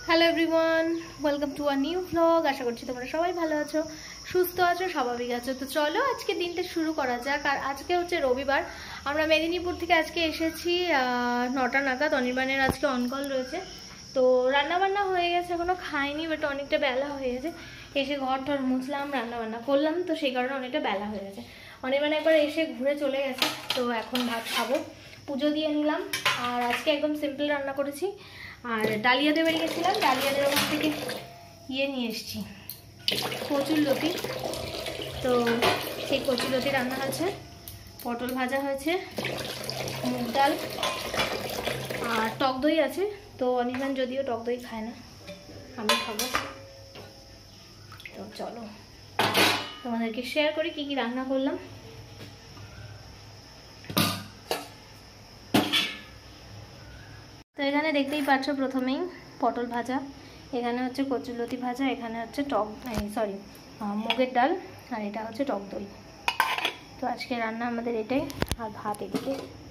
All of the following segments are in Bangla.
Hello everyone, welcome to a new blog. আশা করছি তোমরা সবাই ভালো আছো, সুস্থ আছো, স্বাভাবিক আছো। তো চলো আজকে দিনটা শুরু করা যাক। আর আজকে হচ্ছে রবিবার। আমরা মেদিনীপুর থেকে আজকে এসেছি 9টা নাগাদ। অনির্বাণের আজকে অনকল রয়েছে, তো রান্নাবান্না হয়ে গেছে, এখনো খাইনি, বাট অনেকটা বেলা হয়ে গেছে। এসে ঘর টর মুছলাম, রান্নাবান্না করলাম, তো সেই কারণে অনেকটা বেলা হয়ে গেছে। অনির্বাণ একবার এসে ঘুরে চলে গেছে, তো এখন ভাত খাবো। পুজো দিয়ে নিলাম। আর আজকে একদম সিম্পল রান্না করেছি। আর ডালিয়াতে বেরিয়ে গেছিলাম, ডালিয়াদের ওখান থেকে নিয়ে এসেছি কচুরলতি। তো সেই কচুরলতি রান্না আছে, পটল ভাজা হয়েছে, মুগ ডাল আর টক দই আছে। তো অনির্বাণ যদিও টক দই খায় না, আমি খাবো। তো চলো তোমাদেরকে শেয়ার করি কি কি রান্না করলাম। তো এখানে দেখতেই পাচ্ছ প্রথমেই পটল ভাজা, এখানে হচ্ছে কচুরলতি ভাজা, এখানে হচ্ছে মুগের ডাল, আর এটা হচ্ছে টক দই। তো আজকে রান্না আমাদের এটাই, আর ভাত এদিকে।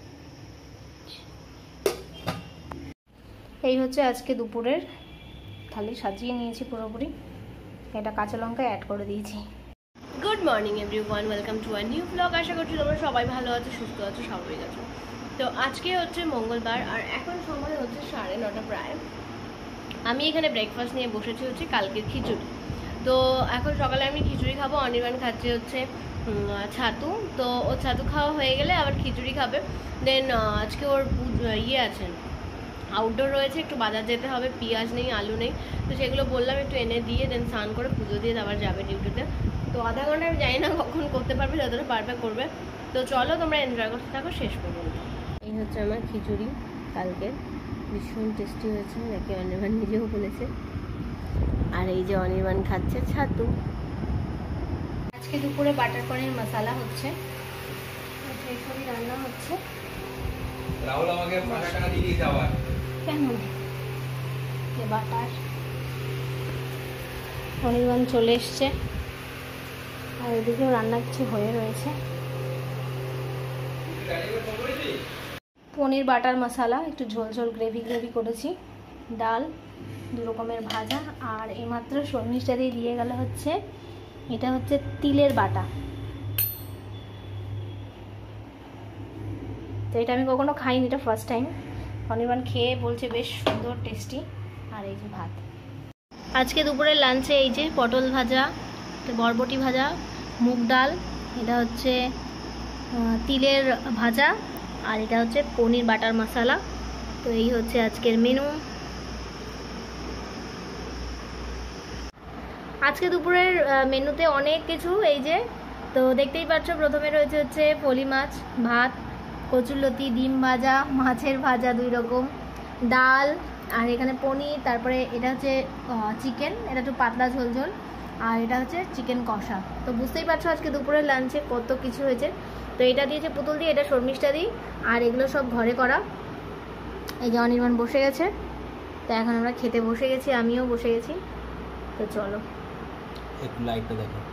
এই হচ্ছে আজকে দুপুরের থালি, সাজিয়ে নিয়েছি পুরোপুরি। এটা কাঁচা লঙ্কা অ্যাড করে দিয়েছি। Good morning everyone, welcome to a new blog. আশা করছি তোমরা সবাই ভালো আছো, সুস্থ আছো, স্বাভাবিক আছো। তো আজকে হচ্ছে মঙ্গলবার, আর এখন সময় হচ্ছে 9:30 প্রায়। আমি এখানে ব্রেকফাস্ট নিয়ে বসেছি হচ্ছে কালকের খিচুড়ি। তো এখন সকালে আমি খিচুড়ি খাবো, অনির্বাণ খাচ্ছে হচ্ছে ছাতু। তো ও ছাতু খাওয়া হয়ে গেলে আবার খিচুড়ি খাবে। দেন আজকে ওর আছে, আউটডোর রয়েছে, একটু বাজার যেতে হবে, পেঁয়াজ নেই, আলু নেই, তো সেগুলো বললাম একটু এনে দিয়ে দেন স্নান করে পুজো দিয়ে আবার যাবে ডিউটিতে। তো আধা ঘন্টা আমি জানি না কখন করতে পারবে, যতটা পারবে করবে। তো চলো তোমরা এনজয় করতে থাকো শেষ পর্যন্ত। এই হচ্ছে আমার খিচুড়ি কালকে, ভীষণ টেস্টি হয়েছে, নাকি অনির্বাণ নিজেও বলেছে। আর এই যে অনির্বাণ খাচ্ছে ছাতু। আজকে দুপুরে বাটার পনির মশলা হচ্ছে, সবই রান্না হচ্ছে। রাহুল আমাকে 5 টাকা দিয়ে দিতে আবার কেন যে বাটার। অনির্বাণ চলে এসছে, আর এদিকেও রান্না কিছু হয়ে রয়েছে। পনির বাটার মশলা, একটু ঝোল ঝোল গ্রেভি করেছি, ডাল, 2 রকমের ভাজা, আর এইমাত্র শর্মিষ্ঠা দিয়ে গেল হচ্ছে এটা হচ্ছে তিলের বাটা। তো এটা আমি কখনো খাইনি, এটা ফার্স্ট টাইম। অনির্বাণ খেয়ে বলছে বেশ সুন্দর টেস্টি। আর এই যে ভাত। আজকে দুপুরের লাঞ্চে এই যে পটল ভাজা, বরবটি ভাজা, মুগ ডাল, এটা হচ্ছে তিলের ভাজা, আর এটা হচ্ছে পনির বাটার মশলা। তো এই হচ্ছে আজকের মেনু। আজকে দুপুরের মেনুতে অনেক কিছু, এই যে তো দেখতেই পাচ্ছ। প্রথমে রয়েছে হচ্ছে ফলি মাছ, ভাত, কচুরলতি, ডিম ভাজা, মাছের ভাজা 2 রকম, ডাল, আর এখানে পনির, তারপরে এটা হচ্ছে চিকেন, এটা একটু পাতলা ঝোল ঝোল, আর এটা হচ্ছে চিকেন কষা। তো বুঝতেই পারছো আজকে দুপুরের লাঞ্চে কত কিছু হয়েছে। তো এটা দিয়েছে পুতুল দিয়ে, এটা শর্মিষ্ঠা দিই, আর এগুলো সব ঘরে করা। এই যে অনির্বাণ বসে গেছে, তো এখন আমরা খেতে বসে গেছি, আমিও বসে গেছি। তো চলো একটু লাইটটা দেখো।